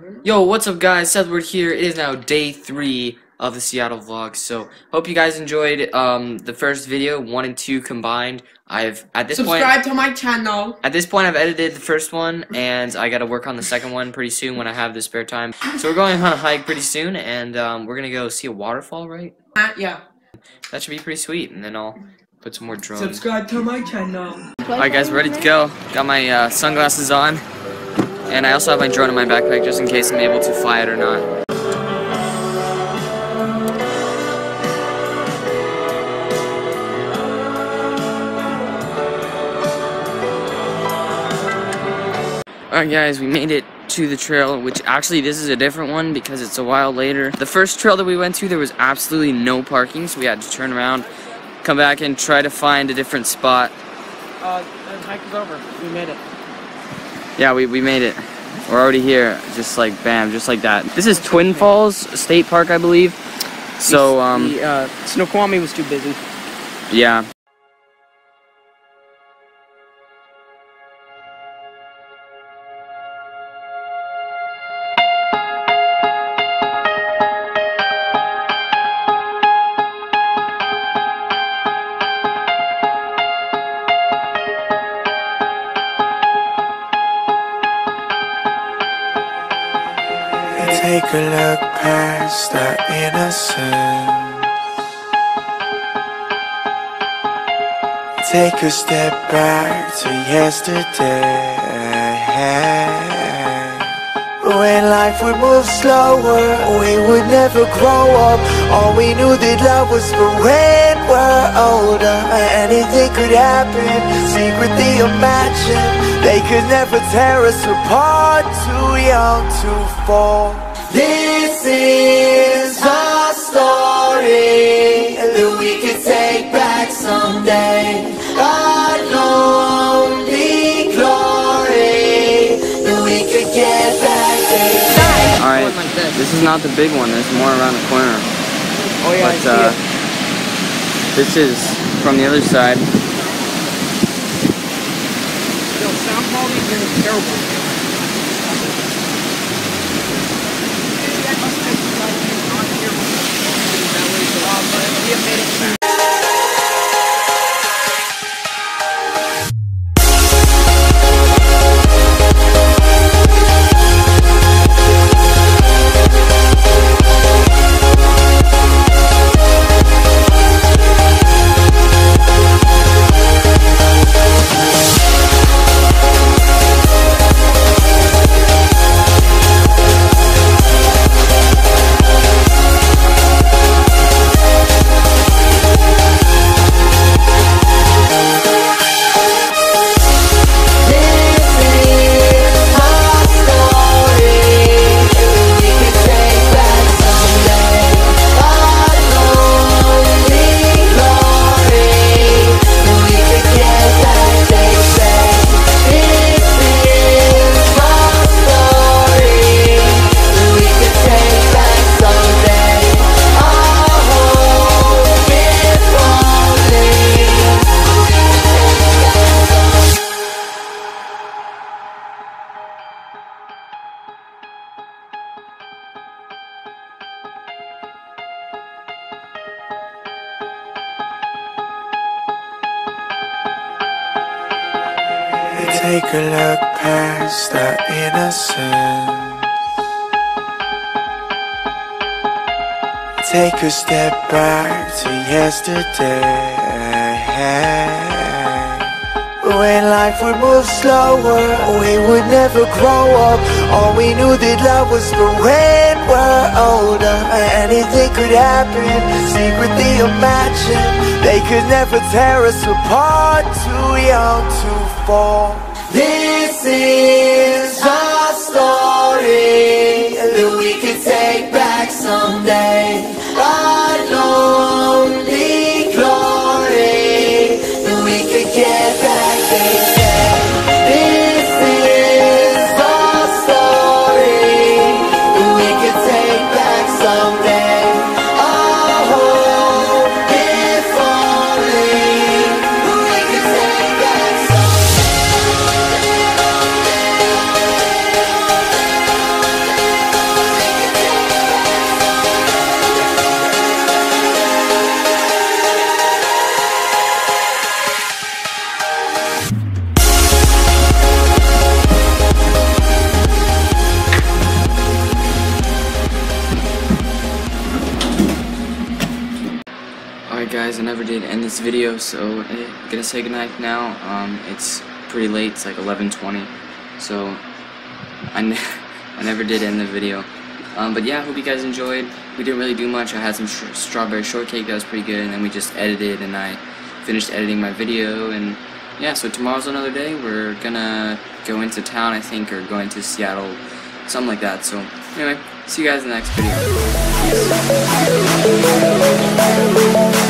Yo, what's up guys, Sethward here. It is now day 3 of the Seattle vlog. So, hope you guys enjoyed the first video, 1 and 2 combined. Subscribe to my channel. At this point, I've edited the first one, and I gotta work on the second one pretty soon when I have the spare time. So we're going on a hike pretty soon, and we're gonna go see a waterfall, right? Yeah. That should be pretty sweet, and then I'll put some more drones. Subscribe to my channel. Alright guys, ready to go. Got my sunglasses on. And I also have my drone in my backpack just in case I'm able to fly it or not. Alright guys, we made it to the trail, which actually this is a different one because it's a while later. The first trail that we went to, there was absolutely no parking, so we had to turn around, come back and try to find a different spot. The hike is over. We made it. Yeah, we made it. We're already here, just like bam, just like that. This is Twin Falls State Park, I believe. So, Snoqualmie was too busy. yeah. Take a look past our innocence. Take a step back to yesterday. When life would move slower, we would never grow up. All we knew that love was for when we're older. Anything could happen, secretly imagine. They could never tear us apart, too young to fall. This is our story that we could take back someday. Our lonely glory that we could get back. Alright, this is not the big one, there's more around the corner. Oh yeah, But this is from the other side. Yo, sound quality here is terrible. Take a look past our innocence. Take a step back to yesterday. When life would move slower, we would never grow up. All we knew that love was for when we're older. Anything could happen, secretly imagine. They could never tear us apart, too young to fall. This is our story that we could take back someday. Our lonely glory that we could get back, they say. This is our story that we could take back someday. Our hope is falling, that we could take back someday. never did end this video, so I'm gonna say goodnight now. It's pretty late, it's like 11:20, so I never did end the video. But yeah, I hope you guys enjoyed. We didn't really do much. I had some strawberry shortcake that was pretty good, and then we just edited, and I finished editing my video, and yeah, so tomorrow's another day. We're gonna go into town, I think, or go into Seattle, something like that. So anyway, see you guys in the next video. Peace.